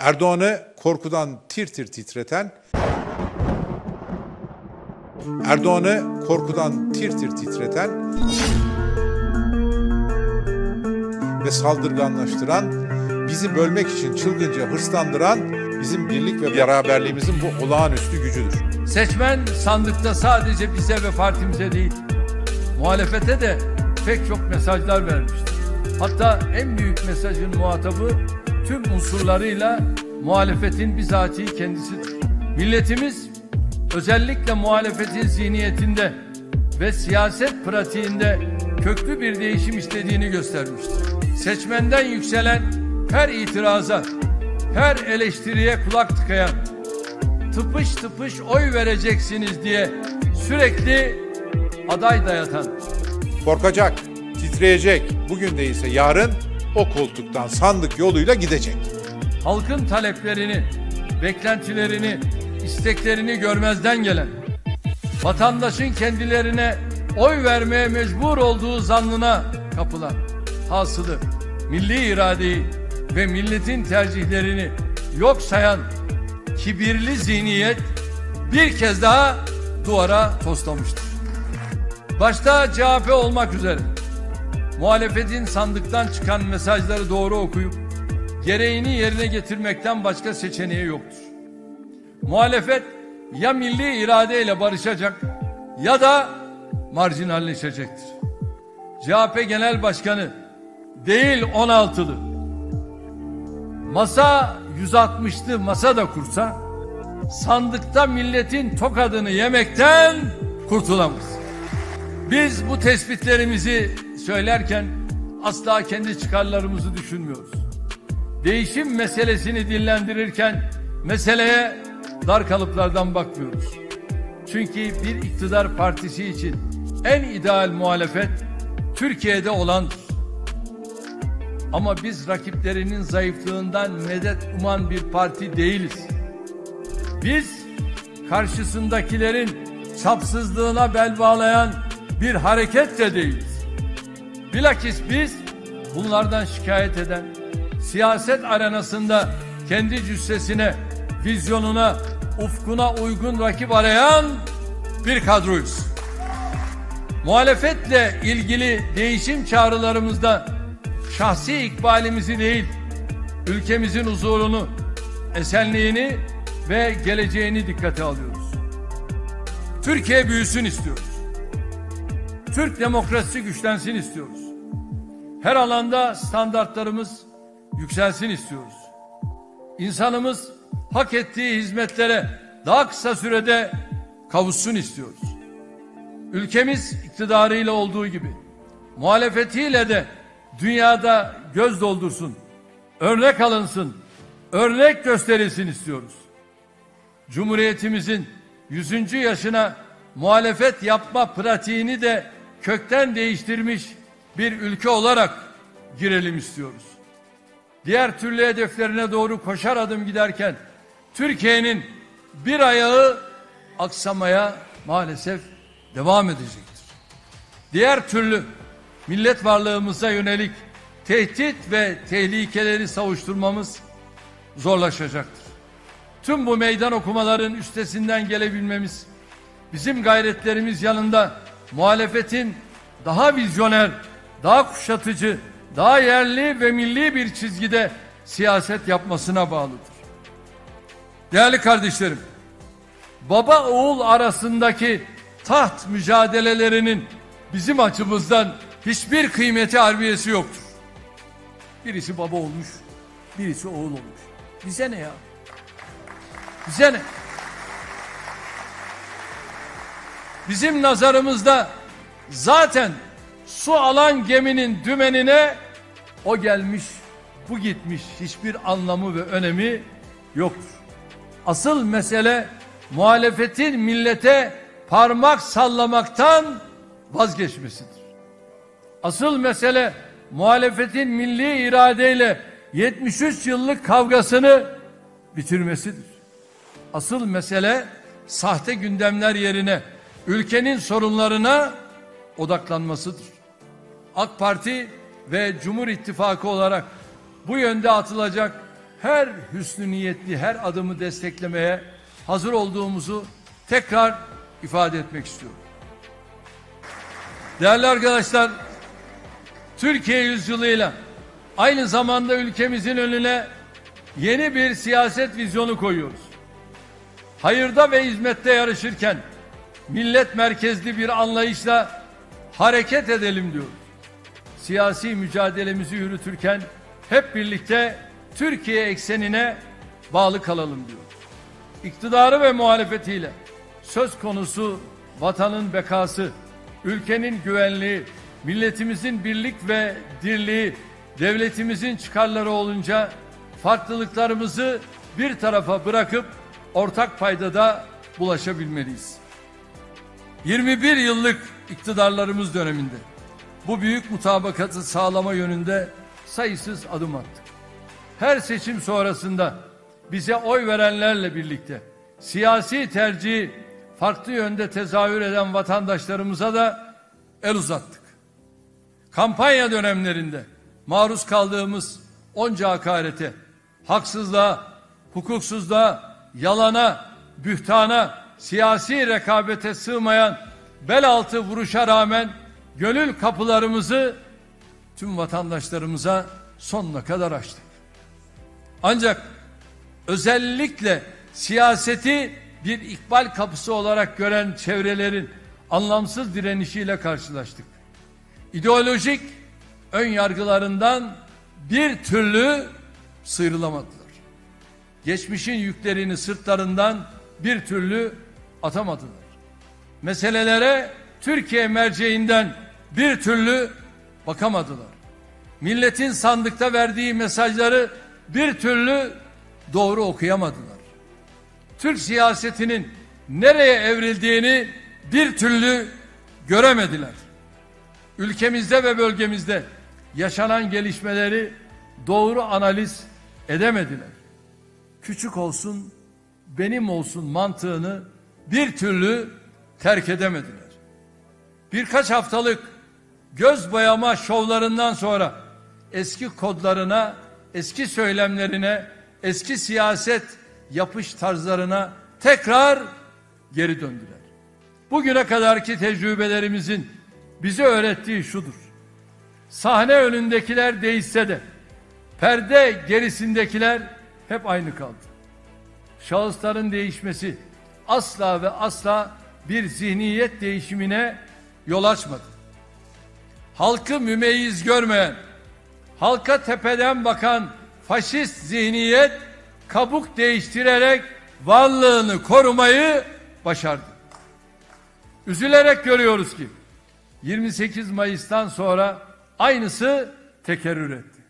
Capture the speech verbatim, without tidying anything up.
Erdoğan'ı korkudan tir tir titreten, Erdoğan'ı korkudan tir tir titreten ve saldırganlaştıran, bizi bölmek için çılgınca hırslandıran bizim birlik ve beraberliğimizin bu olağanüstü gücüdür. Seçmen sandıkta sadece bize ve partimize değil, muhalefete de pek çok mesajlar vermiştir. Hatta en büyük mesajın muhatabı tüm unsurlarıyla muhalefetin bizatihi kendisidir. Milletimiz özellikle muhalefetin zihniyetinde ve siyaset pratiğinde köklü bir değişim istediğini göstermiştir. Seçmenden yükselen her itiraza, her eleştiriye kulak tıkayan, tıpış tıpış oy vereceksiniz diye sürekli aday dayatan, Korkacak, titreyecek, bugün değilse yarın o koltuktan sandık yoluyla gidecek. halkın taleplerini, beklentilerini, isteklerini görmezden gelen, vatandaşın kendilerine oy vermeye mecbur olduğu zannına kapılan, hasılı milli iradeyi ve milletin tercihlerini yok sayan kibirli zihniyet bir kez daha duvara toslamıştır. Başta C H P olmak üzere muhalefetin sandıktan çıkan mesajları doğru okuyup gereğini yerine getirmekten başka seçeneği yoktur. Muhalefet ya milli iradeyle barışacak ya da marjinalleşecektir. C H P Genel Başkanı değil on altılı, masa yüz altmışlı masa da kursa sandıkta milletin tokadını yemekten kurtulamaz. Biz bu tespitlerimizi söylerken asla kendi çıkarlarımızı düşünmüyoruz. Değişim meselesini dillendirirken meseleye dar kalıplardan bakmıyoruz. Çünkü bir iktidar partisi için en ideal muhalefet Türkiye'de olandır. Ama biz rakiplerinin zayıflığından medet uman bir parti değiliz. Biz karşısındakilerin çapsızlığına bel bağlayan bir hareket de değiliz. Bilakis biz bunlardan şikayet eden, siyaset arenasında kendi cüssesine, vizyonuna, ufkuna uygun rakip arayan bir kadroyuz. Muhalefetle ilgili değişim çağrılarımızda şahsi ikbalimizi değil, ülkemizin huzurunu, esenliğini ve geleceğini dikkate alıyoruz. Türkiye büyüsün istiyoruz. Türk demokrasisi güçlensin istiyoruz. Her alanda standartlarımız yükselsin istiyoruz. İnsanımız hak ettiği hizmetlere daha kısa sürede kavuşsun istiyoruz. Ülkemiz iktidarıyla olduğu gibi muhalefetiyle de dünyada göz doldursun, örnek alınsın, örnek gösterilsin istiyoruz. Cumhuriyetimizin yüzüncü yaşına muhalefet yapma pratiğini de kökten değiştirmiş bir ülke olarak girelim istiyoruz. Diğer türlü hedeflerine doğru koşar adım giderken Türkiye'nin bir ayağı aksamaya maalesef devam edecektir. Diğer türlü millet varlığımıza yönelik tehdit ve tehlikeleri savuşturmamız zorlaşacaktır. Tüm bu meydan okumaların üstesinden gelebilmemiz, bizim gayretlerimiz yanında muhalefetin daha vizyoner, daha kuşatıcı, daha yerli ve milli bir çizgide siyaset yapmasına bağlıdır. Değerli kardeşlerim, baba oğul arasındaki taht mücadelelerinin bizim açımızdan hiçbir kıymeti harbiyesi yoktur. Birisi baba olmuş, birisi oğul olmuş. Bize ne ya? Bize ne? Bizim nazarımızda zaten su alan geminin dümenine o gelmiş, bu gitmiş, hiçbir anlamı ve önemi yoktur. Asıl mesele muhalefetin millete parmak sallamaktan vazgeçmesidir. Asıl mesele muhalefetin milli iradeyle yetmiş üç yıllık kavgasını bitirmesidir. Asıl mesele sahte gündemler yerine ülkenin sorunlarına odaklanmasıdır. AK Parti ve Cumhur İttifakı olarak bu yönde atılacak her hüsnü niyetli her adımı desteklemeye hazır olduğumuzu tekrar ifade etmek istiyorum. Değerli arkadaşlar, Türkiye yüzyılıyla aynı zamanda ülkemizin önüne yeni bir siyaset vizyonu koyuyoruz. Hayırda ve hizmette yarışırken millet merkezli bir anlayışla hareket edelim diyoruz. Siyasi mücadelemizi yürütürken hep birlikte Türkiye eksenine bağlı kalalım diyoruz. İktidarı ve muhalefetiyle söz konusu vatanın bekası, ülkenin güvenliği, milletimizin birlik ve dirliği, devletimizin çıkarları olunca farklılıklarımızı bir tarafa bırakıp ortak paydada bulaşabilmeliyiz. yirmi bir yıllık iktidarlarımız döneminde bu büyük mutabakatı sağlama yönünde sayısız adım attık. Her seçim sonrasında bize oy verenlerle birlikte siyasi tercihi farklı yönde tezahür eden vatandaşlarımıza da el uzattık. Kampanya dönemlerinde maruz kaldığımız onca hakarete, haksızlığa, hukuksuzluğa, yalana, bühtana, siyasi rekabete sığmayan bel altı vuruşa rağmen gönül kapılarımızı tüm vatandaşlarımıza sonuna kadar açtık. Ancak özellikle siyaseti bir ikbal kapısı olarak gören çevrelerin anlamsız direnişiyle karşılaştık. İdeolojik ön yargılarından bir türlü sıyrılamadılar. Geçmişin yüklerini sırtlarından bir türlü atamadılar. Meselelere Türkiye merceğinden bir türlü bakamadılar. Milletin sandıkta verdiği mesajları bir türlü doğru okuyamadılar. Türk siyasetinin nereye evrildiğini bir türlü göremediler. Ülkemizde ve bölgemizde yaşanan gelişmeleri doğru analiz edemediler. Küçük olsun, benim olsun mantığını bir türlü terk edemediler. Birkaç haftalık göz boyama şovlarından sonra eski kodlarına, eski söylemlerine, eski siyaset yapış tarzlarına tekrar geri döndüler. Bugüne kadarki tecrübelerimizin bize öğrettiği şudur: sahne önündekiler değişse de perde gerisindekiler hep aynı kaldı. Şahısların değişmesi asla ve asla bir zihniyet değişimine yol açmadı. Halkı mümeyyiz görmeyen, halka tepeden bakan faşist zihniyet kabuk değiştirerek varlığını korumayı başardı. Üzülerek görüyoruz ki yirmi sekiz Mayıs'tan sonra aynısı tekerrür etti.